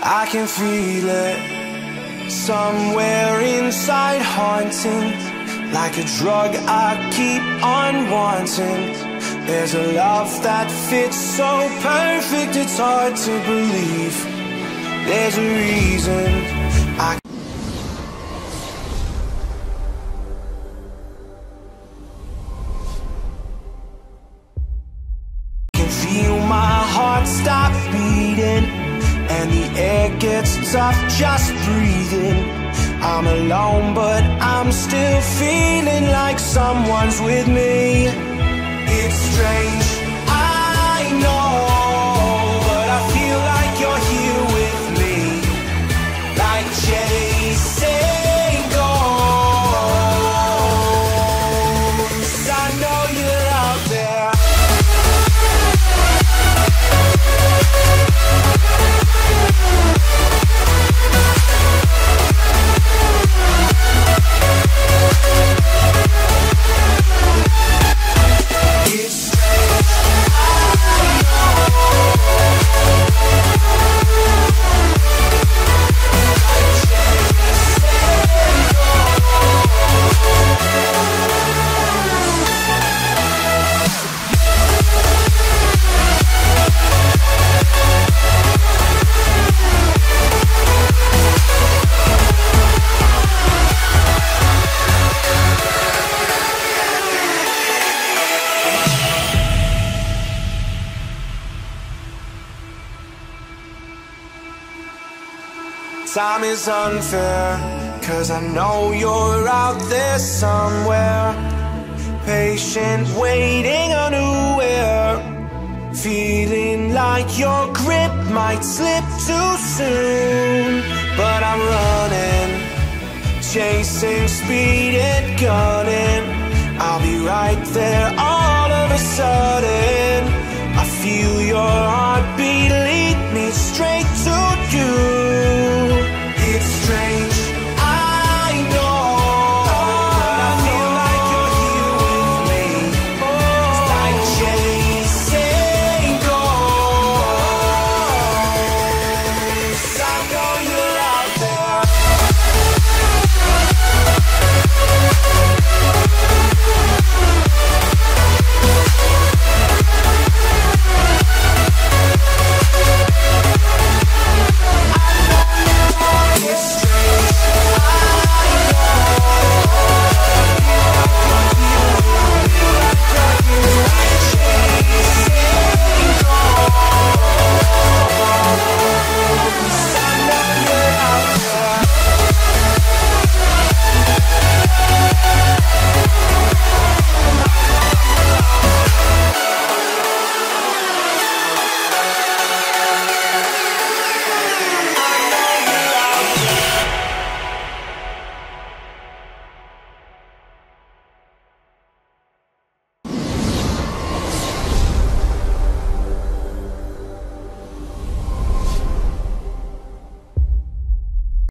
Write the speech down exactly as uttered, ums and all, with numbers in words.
I can feel it somewhere inside, haunting, like a drug I keep on wanting. There's a love that fits so perfect, it's hard to believe. There's a reason I can feel my heart stop beating, and the air gets tough just breathing. I'm alone, but I'm still feeling like someone's with me. It's strange, I know, but I feel like you're here with me, like chasing ghosts. I know you're out there. Time is unfair, 'cause I know you're out there somewhere, patient, waiting unaware, feeling like your grip might slip too soon. But I'm running, chasing speed and gunning. I'll be right there all of a sudden. I feel your heartbeat lead me straight to you.